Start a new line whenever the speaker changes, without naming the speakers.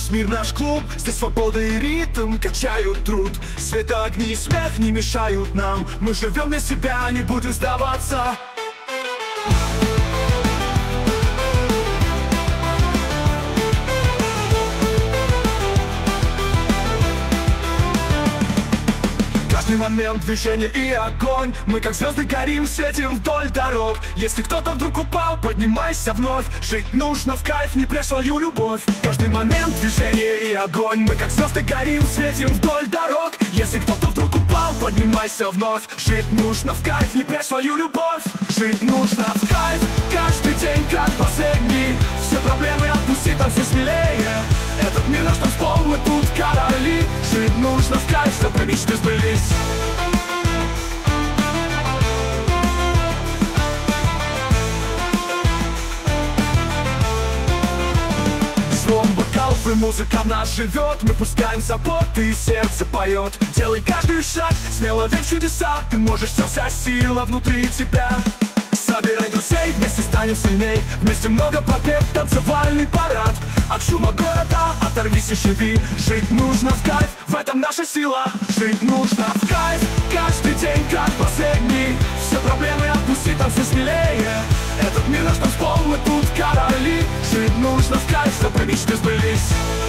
Весь мир наш клуб, здесь свобода и ритм качают труд. Свет, огни и смех не мешают нам. Мы живем для себя, не будем сдаваться. Каждый момент движения и огонь. Мы как звезды горим, светим вдоль дорог. Если кто-то вдруг упал, поднимайся вновь. Жить нужно в кайф, не прячь свою любовь. Каждый момент движения и огонь. Мы как звезды горим, светим вдоль дорог. Если кто-то вдруг упал, поднимайся вновь. Жить нужно в кайф, не прячь свою любовь. Жить нужно в кайф, каждый день как последний. Все проблемы отпусти, там все смелее. Этот мир наш танцпол, мы тут короли. Жить нужно в кайф, чтобы мечты сбылись. Звон бокалов и музыка в нас живет. Мы пускаем заботы и сердце поет. Делай каждый шаг, смело верь в чудеса. Ты можешь, вся сила внутри тебя. Собирай друзей, вместе станем сильней. Вместе много побед, танцевальный парад. От шума города оторвись и живи. Жить нужно в кайф, в этом наша сила. Жить нужно в кайф, каждый день как последний. Все проблемы отпусти, там все смелее. Этот мир наш танцпол, мы тут короли. Жить нужно в кайф, чтобы мечты сбылись.